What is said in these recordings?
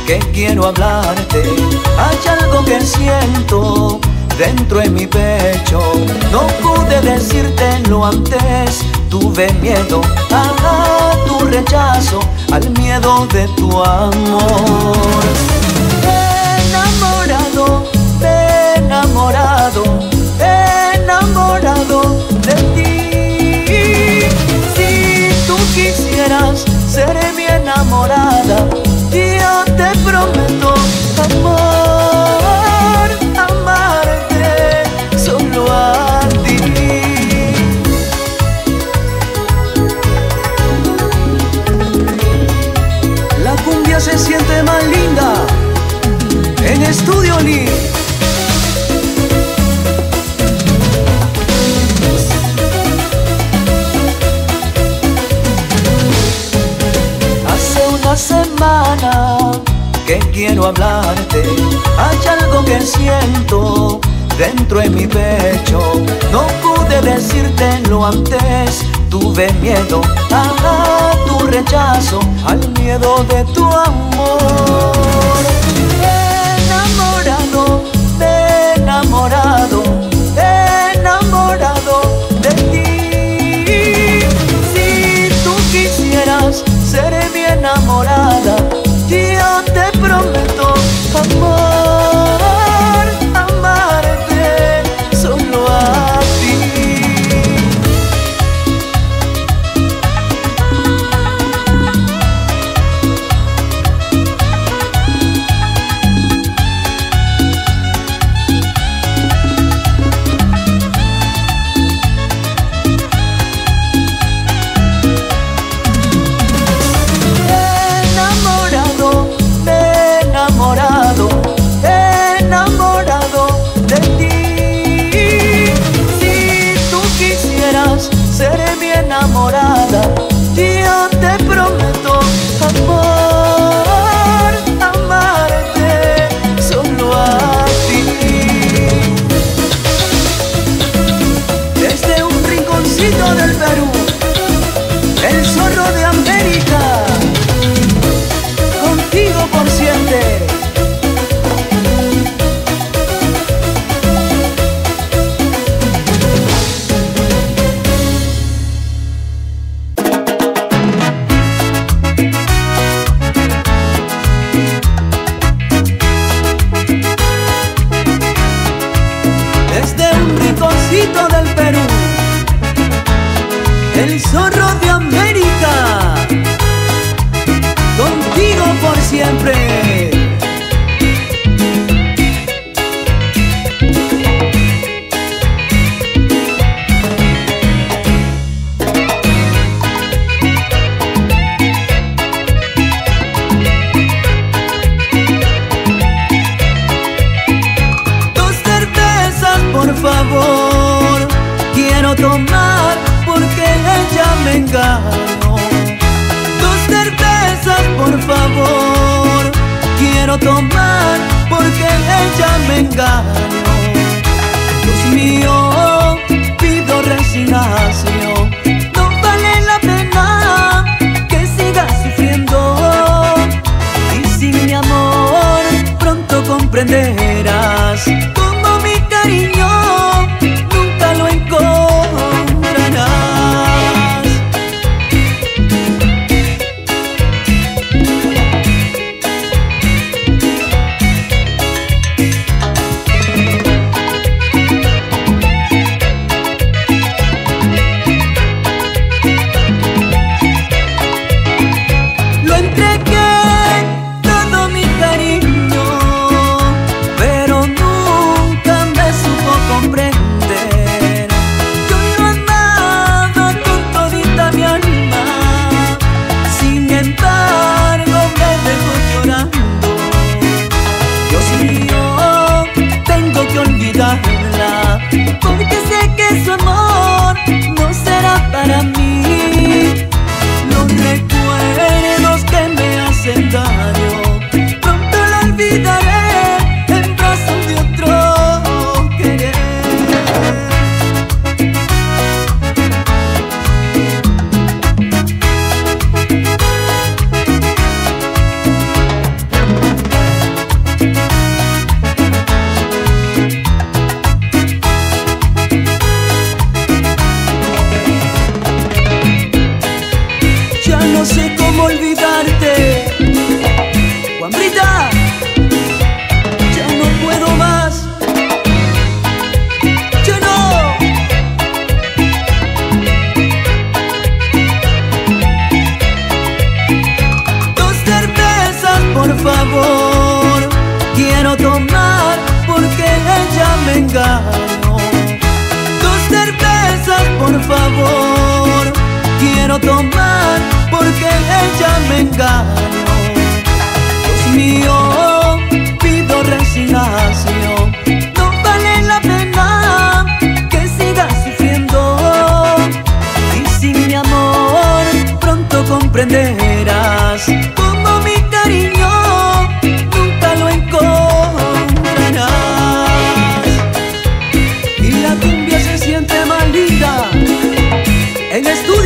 que quiero hablarte. Hay algo que siento dentro de mi pecho. No pude decírtelo antes, tuve miedo a tu rechazo, al miedo de tu amor. Enamorado, enamorado, enamorado de ti. Si tú quisieras ser mi enamorada, yo te prometo, amor, amarte solo a ti. La cumbia se siente más linda en Estudio Lee. Hace una semana que quiero hablarte. Hay algo que siento dentro de mi pecho. No pude decírtelo antes, tuve miedo a tu rechazo, al miedo de tu amor. Enamorado, enamorado, enamorado de ti. Si tú quisieras ser mi enamorada, yo te prometo, amor, amarte solo a ti. Seré mi enamorada, yo te prometo, amor, amarte solo a ti. Desde un rinconcito del Perú, el zorro de América, contigo por siempre. Del Perú, el zorro de América, contigo por siempre. Dos cervezas, por favor, quiero tomar porque ella me engañó. Dos cervezas, por favor, quiero tomar porque ella me engañó. Dios mío, pido resignación, no vale la pena que sigas sufriendo. Y sin mi amor pronto comprenderás cómo mi cariño nunca lo encontrarás. Lo entregué todo mi cariño, pero no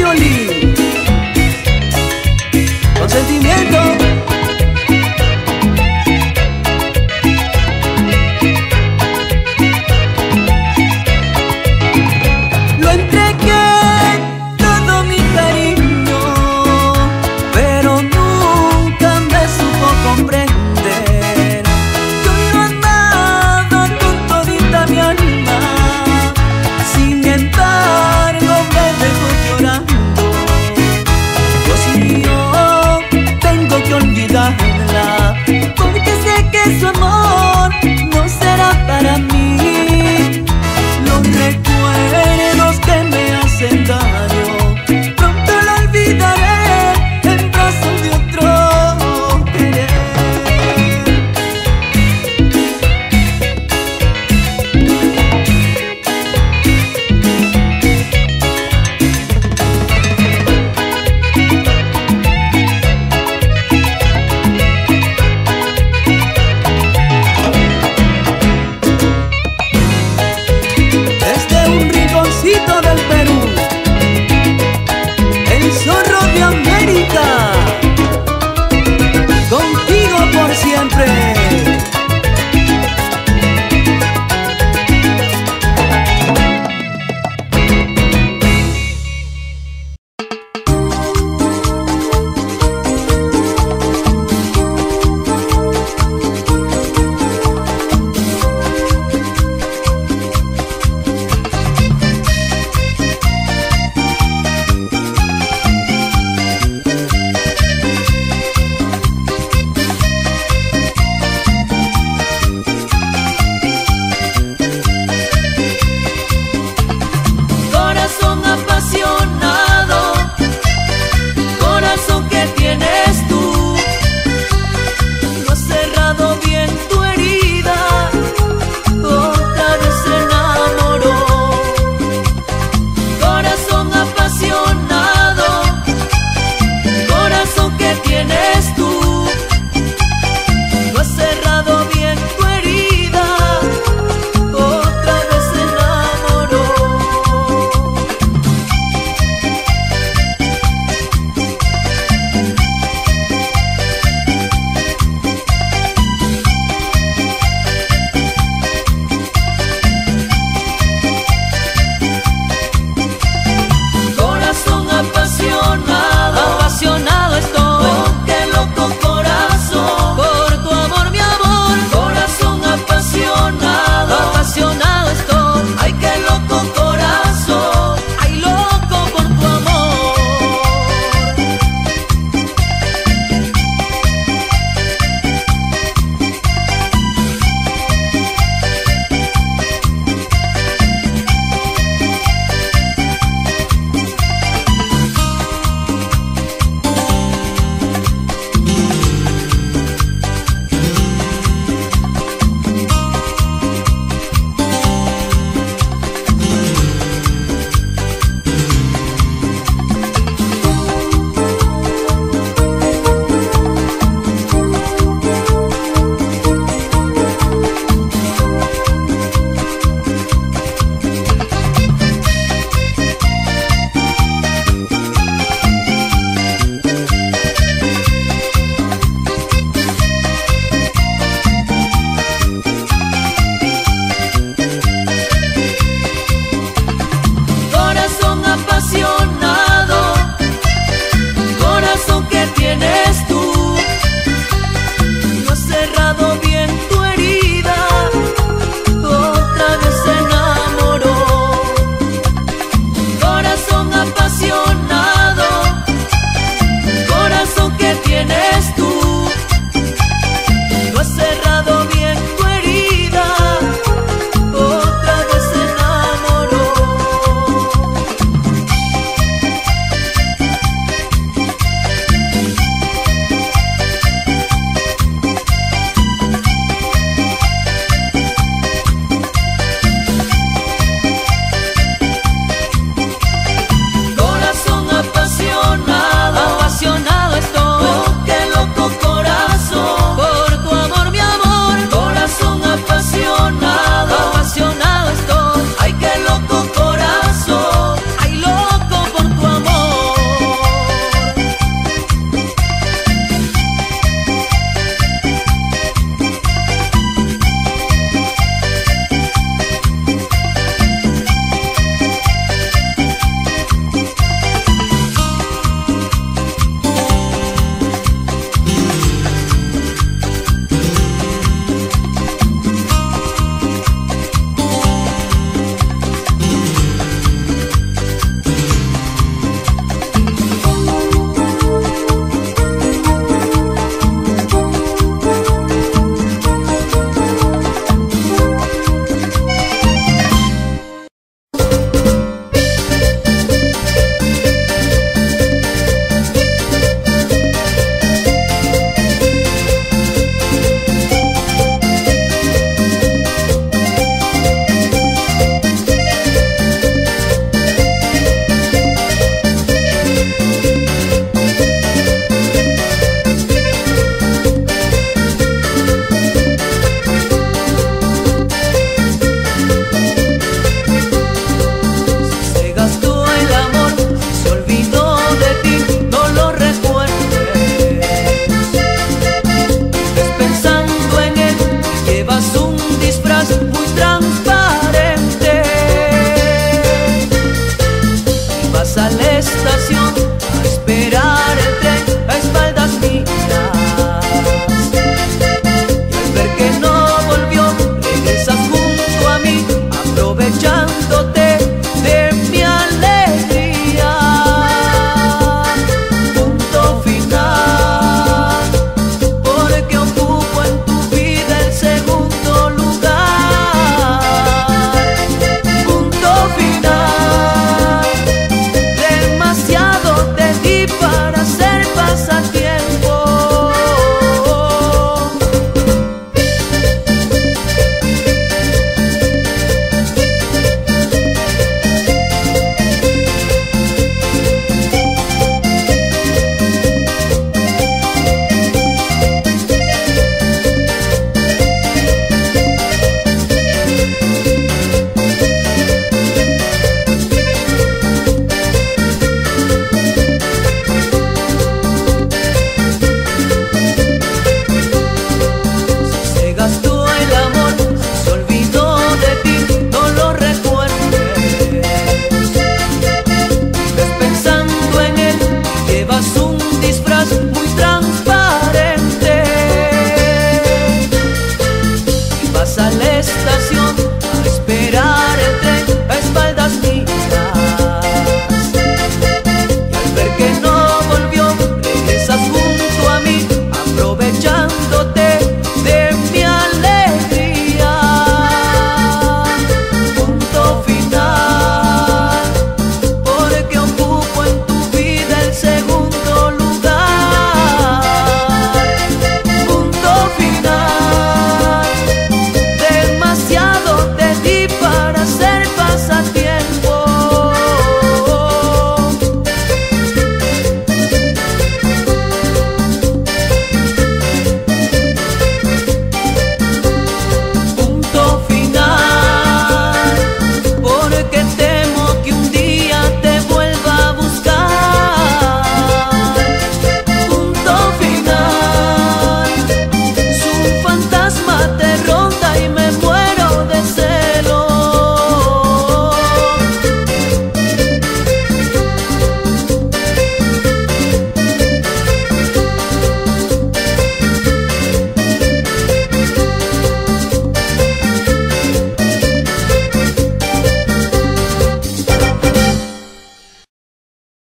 Manolín.